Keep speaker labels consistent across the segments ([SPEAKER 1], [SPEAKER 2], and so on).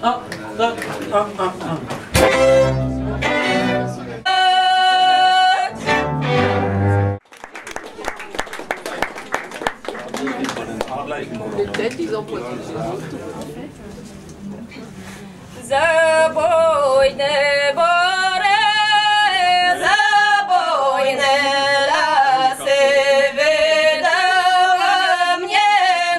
[SPEAKER 1] Zabojne bory, zabojne lasy wydała mnie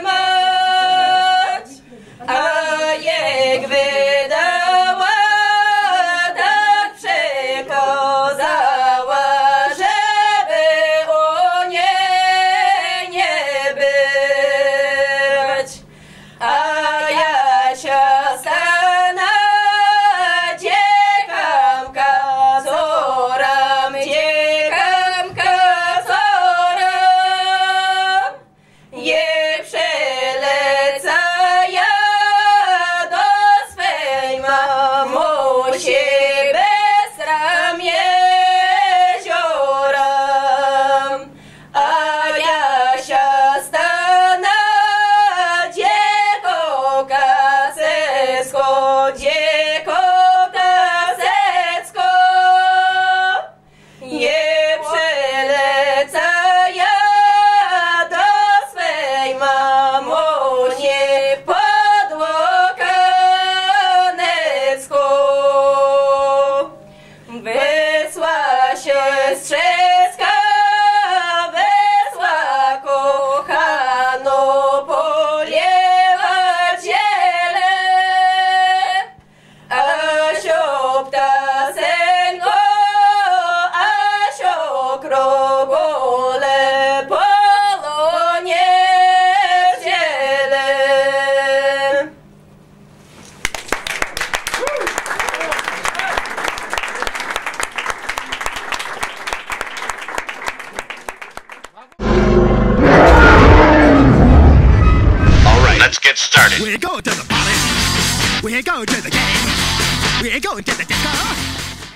[SPEAKER 1] mać, a jak wydała, tak przekazała, żeby o niej nie być. A ja się stanę dziekamka zoram, dziekamka zoram. Je przelecę ja do swej mamusi bez ram jezioram. A ja się stanę dzieko kasecko, je przelecę ja do swej mamusi pod Łokanecką. Wysła siostrzeska, wysła kochano poliewać ziele. Asio ptasenko, Asio krogole, polonie ziele.
[SPEAKER 2] All right, let's get started.
[SPEAKER 3] We're going to the party. We're going to the game. We're going to the disco.